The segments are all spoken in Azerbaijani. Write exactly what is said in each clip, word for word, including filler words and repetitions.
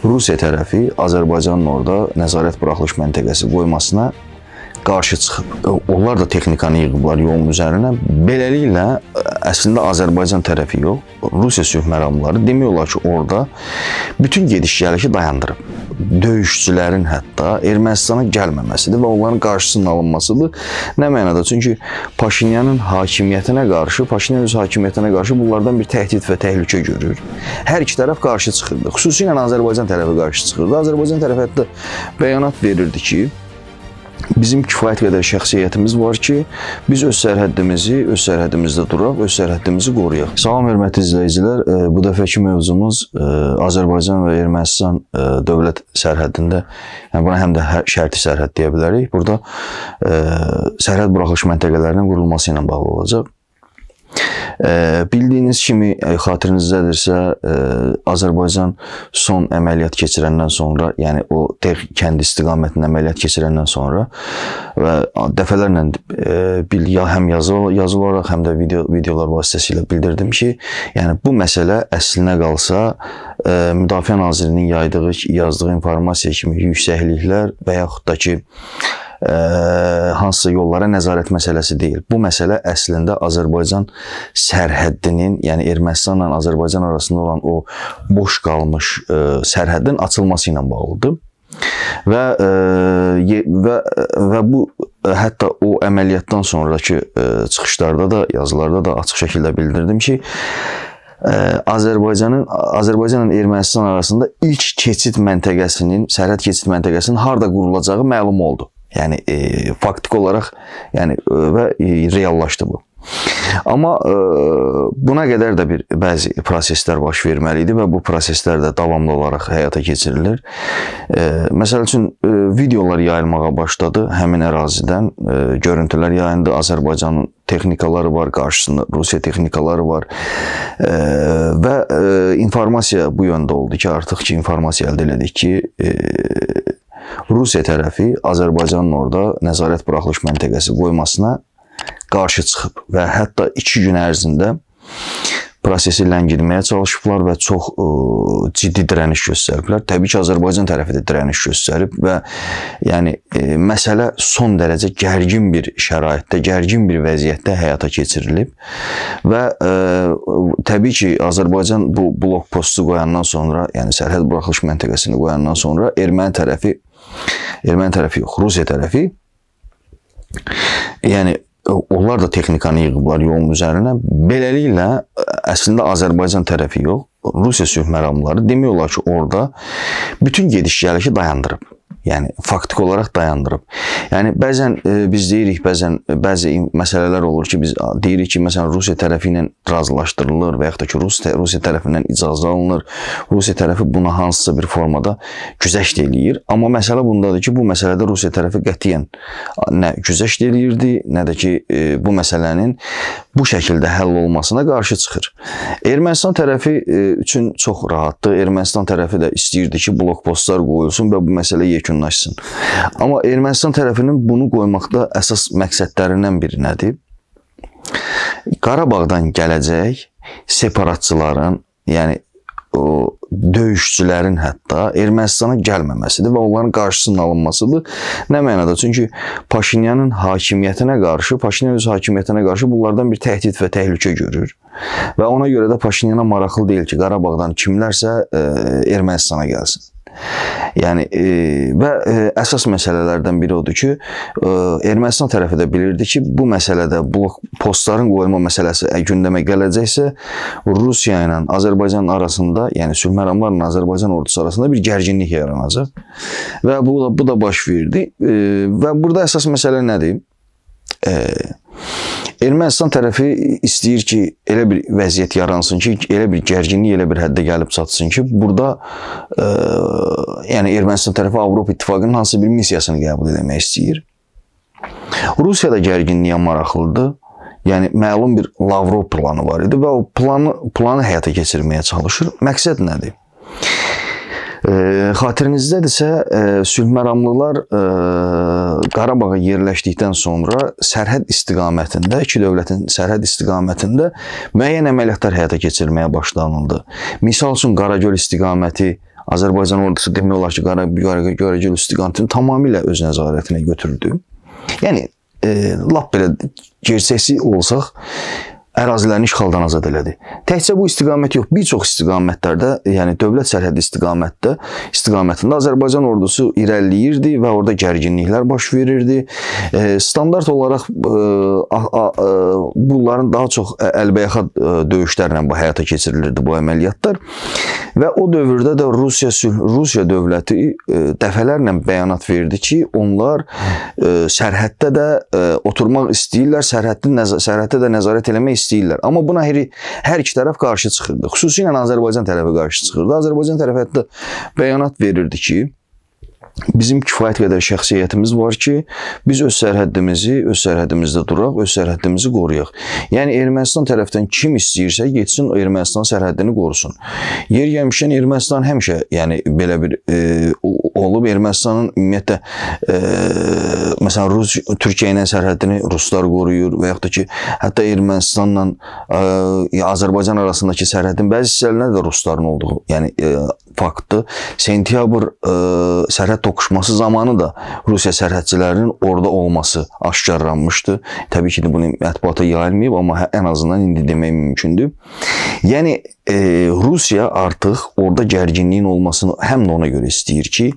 Rusiya tərəfi Azərbaycanın orada nəzarət buraxılış məntəqəsi qoymasına qarşı çıxıb. Onlar da texnikanı yığıblar yolun üzərinə. Beləliklə, əslində Azərbaycan tərəfi yox, Rusiya sülh məramları demək olar ki, orada bütün gediş-gəlişi dayandırıb. Döyüşçülərin hətta Ermənistana gəlməməsidir və onların qarşısının alınmasıdır. Nə mənada? Çünki Paşinyanın hakimiyyətinə qarşı, Paşinyan öz hakimiyyətinə qarşı bunlardan bir təhdid və təhlükə görür. Hər iki tərəf qarşı çıxırdı. Xüsusilə Azərbaycan tərəfi qarşı çıxırdı. Azərbaycan tərəfi hətta bəyanat verirdi ki, bizim kifayət qədər şəxsiyyətimiz var ki, biz öz sərhəddimizi, öz sərhəddimizdə duraq, öz sərhəddimizi qoruyaq. Salam, hörmətli izləyicilər. Bu dəfəki mövzumuz Azərbaycan və Ermənistan dövlət sərhəddində, yəni buna həm də şərti sərhəd deyə bilərik. Burada sərhəd buraxılış məntəqələrinin qurulması ilə bağlı olacaq. Bildiyiniz kimi, xatirinizdədirsə, Azərbaycan son əməliyyat keçirəndən sonra, yəni o kənd istiqamətinin əməliyyat keçirəndən sonra və dəfələrlə həm yazı olaraq, həm də videolar vasitəsilə bildirdim ki, yəni bu məsələ əslinə qalsa Müdafiə Nazirinin yaydığı, yazdığı informasiya kimi yüksəkliklər və yaxud da ki, hansısa yollara nəzarət məsələsi deyil. Bu məsələ əslində Azərbaycan sərhəddinin, yəni Ermənistanla Azərbaycan arasında olan o boş qalmış sərhəddin açılması ilə bağlıdır. Və, və, və bu hətta o əməliyyatdan sonraki çıxışlarda da, yazılarda da açıq şəkildə bildirdim ki, Azərbaycanın, Azərbaycanla Ermənistan arasında ilk keçid məntəqəsinin, sərhəd keçid məntəqəsinin harada qurulacağı məlum oldu. Yəni, e, faktik olaraq yəni, və reallaşdı bu. Amma e, buna qədər də bir bəzi proseslər baş verməli idi və bu proseslər də davamlı olaraq həyata keçirilir. E, məsəl üçün, e, videolar yayılmağa başladı həmin ərazidən. E, görüntülər yayındı. Azərbaycanın texnikaları var, qarşısında Rusiya texnikaları var. E, və e, informasiya bu yöndə oldu ki, artıq ki, informasiya əldə elədik ki, e, Rusiya tərəfi Azərbaycanın orada nəzarət buraxılış məntəqəsi qoymasına qarşı çıxıb və hətta iki gün ərzində prosesi ləngitməyə çalışıblar və çox ə, ciddi dirəniş göstəriblər. Təbii ki, Azərbaycan tərəfi də dirəniş göstərib və yəni ə, məsələ son dərəcə gərgin bir şəraitdə, gərgin bir vəziyyətdə həyata keçirilib və ə, təbii ki, Azərbaycan bu blok postu qoyandan sonra, yəni sərhəd buraxılış məntəqəsini qoyandan sonra erməni tərəfi, erməni tərəfi yox, Rusiya tərəfi, yəni onlar da texnikanı yığıblar yolun üzərinə. Beləliklə, əslində Azərbaycan tərəfi yox, Rusiya sülh məramları demək olar ki, orada bütün gediş-gəlişi dayandırıb. Yəni, faktik olaraq dayandırıb. Yəni, bəzən e, biz deyirik, bəzən bəzi məsələlər olur ki, biz deyirik ki, məsələn, Rusiya tərəfi ilə razılaşdırılır və yaxud da ki, Rus, Rusiya tərəfindən icazə alınır. Rusiya tərəfi buna hansısa bir formada güzəşt eləyir. Amma məsələ bundadır ki, bu məsələdə Rusiya tərəfi qətiyyən nə güzəşt eləyirdi, nə də ki, e, bu məsələnin bu şəkildə həll olmasına qarşı çıxır. Ermənistan tərəfi e, üçün çox rahatdır. Ermənistan tərəfi də istəyirdi ki, blokpostlar qoyulsun və bu məsələ yekunlaşsın. Amma Ermənistan tərəfinin bunu qoymaqda əsas məqsədlərindən biri nədir? Qarabağdan gələcək separatçıların, yəni o döyüşçülərin hətta Ermənistana gəlməməsidir və onların qarşısının alınmasıdır. Nə mənada? Çünki Paşinyanın hakimiyyətinə qarşı, Paşinyan öz hakimiyyətinə qarşı bunlardan bir təhdid və təhlükə görür. Və ona görə də Paşinyana maraqlı deyil ki, Qarabağdan kimlərsə e, Ermənistana gəlsin. Yəni e, və e, əsas məsələlərdən biri odur ki, e, Ermənistan tərəfi də bilirdi ki, bu məsələdə blok postların qoyulma məsələsi gündəmə gələcəksə, Rusiya ilə Azərbaycan arasında, yəni sülh məramlarla Azərbaycan ordusu arasında bir gərginlik yaranacaq və bu da, bu da baş verdi e, və burada əsas məsələ nədir? E, Ermənistan tərəfi istəyir ki, elə bir vəziyyət yaransın ki, elə bir gərginlik, elə bir həddə gəlib çatsın ki, burada e, yəni Ermənistan tərəfi Avropa İttifaqının hansı bir missiyasını qəbul etmək istəyir. Rusiya da gərginliyə maraqlıdır. Yəni, məlum bir Lavrov planı var idi və o planı, planı həyata keçirməyə çalışır. Məqsəd nədir? E, xatirinizdədirsə, e, sülh məramlılar e, Qarabağa yerləşdikdən sonra sərhəd istiqamətində, iki dövlətin sərhəd istiqamətində müəyyən əməliyyatlar həyata keçirməyə başlanıldı. Misal üçün, Qaragöl istiqaməti Azərbaycan ordusu demək olar ki, Qaragöl istiqamətini tamamilə öz nəzarətinə götürdü. Yəni, e, lap belə gerçəksi olsaq, ərazilərini işğaldan azad elədi. Təkcə bu istiqamət yox, bir çox istiqamətlərdə, yəni dövlət sərhədi istiqamətdə, istiqamətində Azərbaycan ordusu irəliləyirdi və orada gərginliklər baş verirdi. E, standart olaraq e, a, a, a, bunların daha çox əlbəyaxa döyüşlərlə bu həyata keçirilirdi bu əməliyyatlar. Və o dövrdə də Rusiya, Rusiya dövləti e, dəfələrlə bəyanat verdi ki, onlar e, sərhəddə də e, oturmaq istəyirlər, sərhəddə, sərhəddə də nəzarət eləmək istəyirlər. istəyirlər. Amma buna hər, hər iki tərəf qarşı çıxırdı. Xüsusilə Azərbaycan tərəfi qarşı çıxırdı. Azərbaycan tərəfi hətta bəyanat verirdi ki, bizim kifayət qədər şəxsiyyətimiz var ki, biz öz sərhəddimizi, öz sərhəddimizdə duraq, öz sərhəddimizi qoruyaq. Yəni, Ermənistan tərəfdən kim istəyirsə, geçsin Ermənistan sərhəddini qorusun. Yer gəlmişkən Ermənistan həmişə, yəni, belə bir e, olub, Ermənistanın ümumiyyətlə, e, məsələn, Rus, Türkiyə ilə sərhəddini Ruslar qoruyur və yaxud da ki, hətta Ermənistanla e, Azərbaycan arasındakı sərhəddin bəzi hissələrində də Rusların olduğu, yəni, e, faktdır. Sentyabr e, sərhəd toqquşması zamanı da Rusiya sərhədçilərinin orada olması aşkarlanmışdı. Təbii ki, bunu mətbuata yayılmayıb, amma ən azından indi demək mümkündür. Yəni, e, Rusiya artıq orada gərginliyin olmasını həm də ona görə istəyir ki,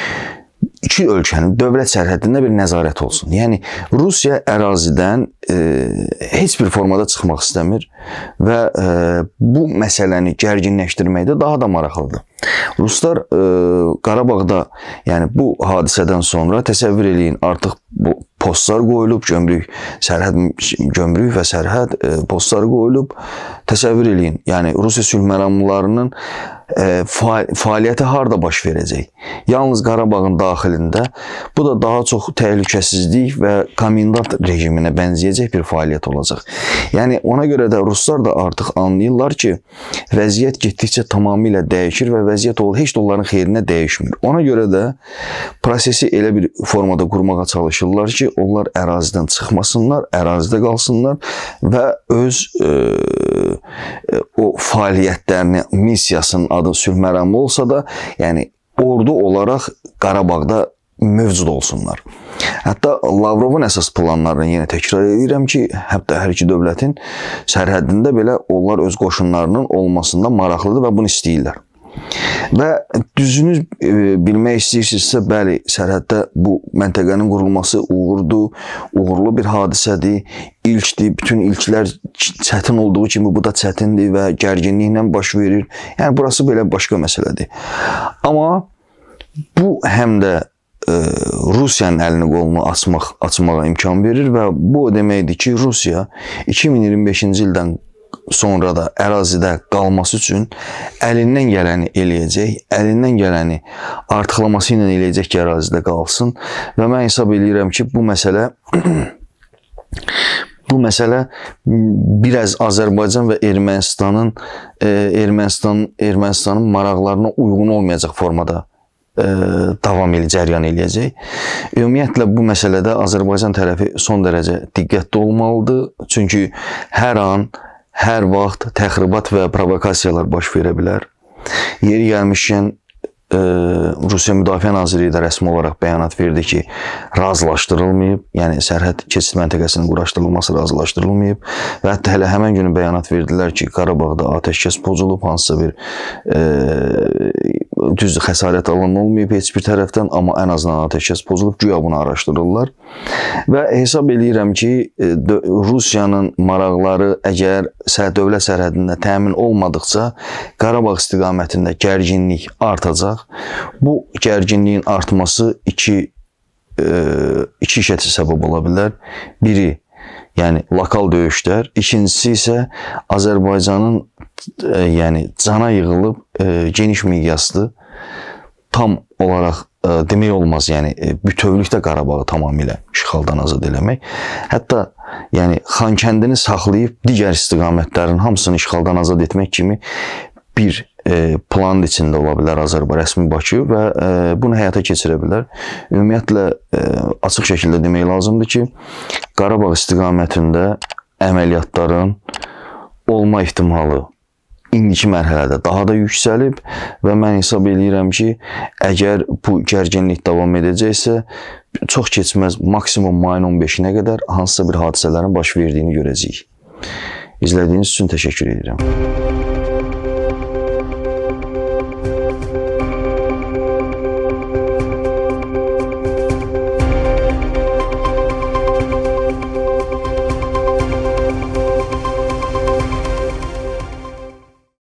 iki ölkənin dövlət sərhədində bir nəzarət olsun. Yəni, Rusiya ərazidən e, heç bir formada çıxmaq istəmir və e, bu məsələni gərginləşdirməkdə daha da maraqlıdır. Ruslar e, Qarabağda, yəni bu hadisədən sonra təsəvvür eləyin, artıq bu postlar qoyulub, gömrük, sərhəd, gömrük və sərhəd e, postları qoyulub, təsəvvür eləyin. Yəni, Rusiya sülh məramlarının e, faal, fəaliyyəti harada baş verəcək? Yalnız Qarabağın daxilində. Bu da daha çox təhlükəsizlik və komendant rejiminə bənzəyəcək bir fəaliyyət olacaq. Yəni, ona görə də Ruslar da artıq anlayırlar ki, vəziyyət getdikcə tamamilə dəyişir və vəziyyət ol, heç də onların xeyrinə dəyişmir. Ona görə də prosesi elə bir formada qurmağa çalışırlar ki, onlar ərazidən çıxmasınlar, ərazidə qalsınlar və öz e, e, o fəaliyyətlərini, missiyasının adı sülh məramı olsa da, yəni ordu olaraq Qarabağda mövcud olsunlar. Hətta Lavrovun əsas planlarını yenə təkrar edirəm ki, hətta hər iki dövlətin sərhəddində belə onlar öz qoşunlarının olmasında maraqlıdır və bunu istəyirlər. Və düzünü e, bilmək istəyirsinizsə, bəli, sərhəddə bu məntəqənin qurulması uğurdur, uğurlu bir hadisədir, ilkdir, bütün ilklər çətin olduğu kimi bu da çətindir və gərginliklə baş verir. Yəni, burası belə başqa məsələdir. Amma bu həm də e, Rusiyanın əlini qolunu açmaq, açmağa imkan verir və bu o deməkdir ki, Rusiya iki min iyirmi beşinci ildən sonra da ərazidə qalması üçün əlindən gələni eləyəcək, əlindən gələni artıqlaması ilə eləyəcək ki, ərazidə qalsın və mən hesab edirəm ki, bu məsələ bu məsələ biraz Azərbaycan və Ermənistanın Ermənistan, Ermənistanın maraqlarına uyğun olmayacaq formada e, davam eləyəcək, cəryan eləyəcək. Ümumiyyətlə, bu məsələdə Azərbaycan tərəfi son dərəcə diqqətli olmalıdır. Çünki hər an, hər vaxt təxribat və provokasiyalar baş verə bilər. Yeri gəlmişkən, e, Rusiya Müdafiə Nazirliyi də rəsmi olaraq bəyanat verdi ki, razılaşdırılmayıb, yəni sərhəd keçid məntəqəsinin quraşdırılması razılaşdırılmayıb və hətta hələ həmən günü bəyanat verdilər ki, Qarabağda atəşkəs pozulub, hansısa bir e, düzdür, xəsarət alan olmayıb heç bir tərəfdən, amma ən azından atəşkəs pozulub, güya bunu araşdırırlar. Və hesab edirəm ki, Rusiyanın maraqları əgər dövlət sərhədində təmin olmadıqca Qarabağ istiqamətində gərginlik artacaq. Bu gərginliyin artması iki, iki işə səbəb ola bilər. Biri, yəni lokal döyüşlər, ikincisi isə Azərbaycanın e, yəni cana yığılıb e, geniş miqyaslı tam olaraq e, demək olmaz, yəni e, bütövlükdə Qarabağı tamamilə işğaldan azad eləmək. Hətta yəni Xankəndini saxlayıb digər istiqamətlərin hamısını işğaldan azad etmək kimi bir e, planın içində ola bilər Azərbaycan rəsmi Bakı və e, bunu həyata keçirə bilər. Ümumiyyətlə e, açıq şəkildə demək lazımdır ki, Qarabağ istiqamətində əməliyyatların olma ehtimalı indiki mərhələdə daha da yüksəlib və mən hesab edirəm ki, əgər bu gərginlik davam edəcəksə, çox keçməz maksimum mayın on beşinə qədər hansısa bir hadisələrin baş verdiyini görəcəyik. İzlədiyiniz üçün təşəkkür edirəm.